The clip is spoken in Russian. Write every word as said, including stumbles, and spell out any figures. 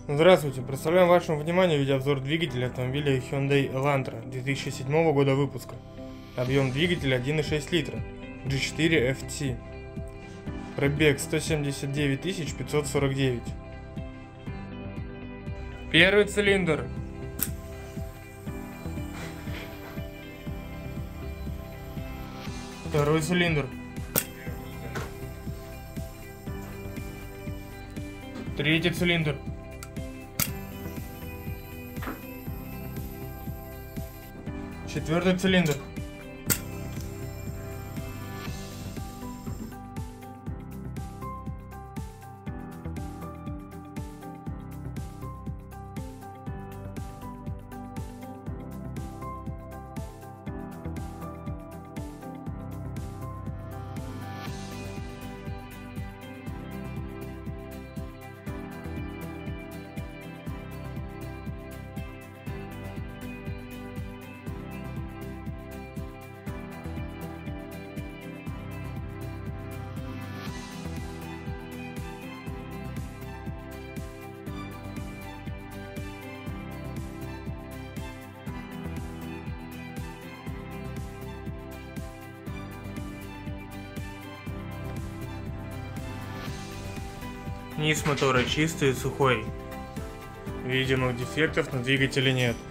Здравствуйте, представляем вашему вниманию видеообзор двигателя автомобиля Hyundai Elantra две тысячи седьмого года выпуска. Объем двигателя один и шесть литра, джи четыре эф ти. Пробег сто семьдесят девять тысяч пятьсот сорок девять. Первый цилиндр. Второй цилиндр. Третий цилиндр. Четвертый цилиндр. Низ мотора чистый и сухой. Видимых дефектов на двигателе нет.